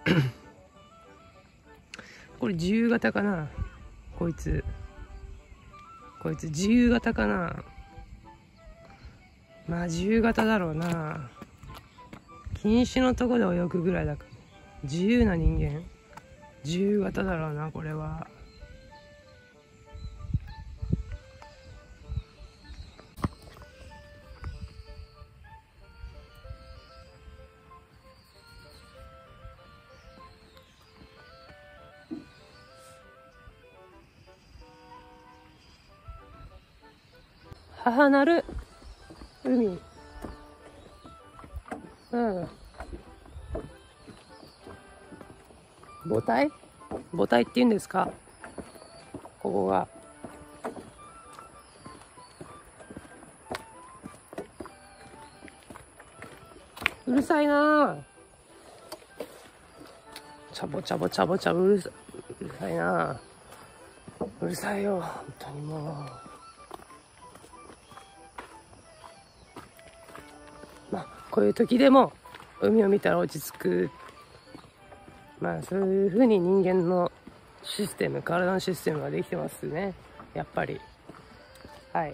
これ自由形かな。こいつ自由形かな。まあ自由形だろうな。禁止のとこで泳ぐぐらいだから自由な人間、自由形だろうなこれは。母なる海。母体って言うんですか、ここが。うるさいな。チャボチャボチャボチャボうるさいな。うるさいよ本当にもう。まあこういう時でも海を見たら落ち着く。まあそういう風に人間のシステム、体のシステムができてますね、やっぱり。はい。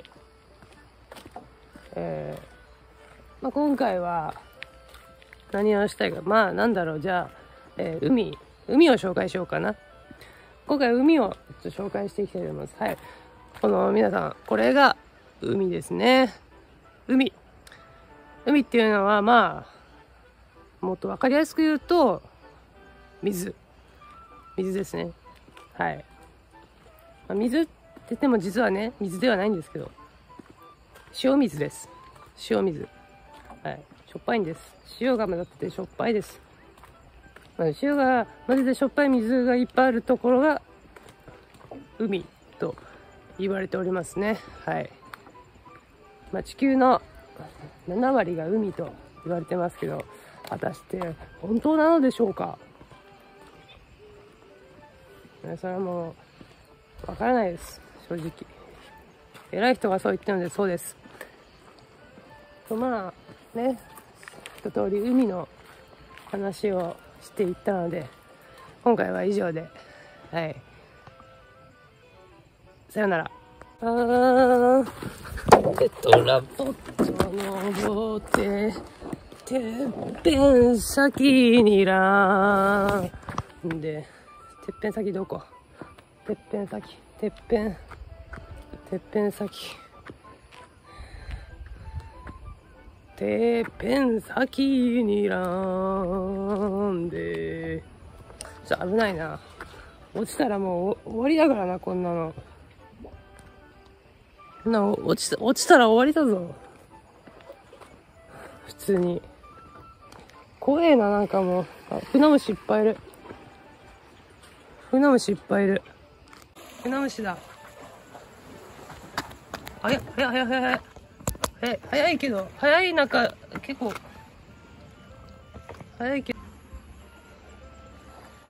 まあ、今回は何をしたいか、まあなんだろう、じゃあ、海を紹介しようかな。今回海をちょっと紹介していきたいと思います。はい。この皆さん、これが海ですね。海っていうのは、まあもっと分かりやすく言うと水ですね。はい。まあ、水って言っても実はね、水ではないんですけど、塩水です。塩水。はい。しょっぱいんです。塩が混ざっててしょっぱいです。まあ、塩が混ぜてしょっぱい水がいっぱいあるところが海と言われておりますね。はい。まあ、地球の7割が海と言われてますけど、果たして本当なのでしょうか。それはもうわからないです、正直。偉い人がそう言ってるのでそうです。まあね、一通り海の話をしていったので、今回は以上で、はい、さよなら。ラボット登っててっぺん先にらんで、てっぺん先どこ？てっぺん先、てっぺん先、てっぺん先にらんで。ちょっと危ないな。落ちたらもう終わりだからな、こんなの。落ちたら終わりだぞ。普通に。怖えな、なんかもう。船虫いっぱいいる。船虫だ。早いけど、早い中、結構、早いけど、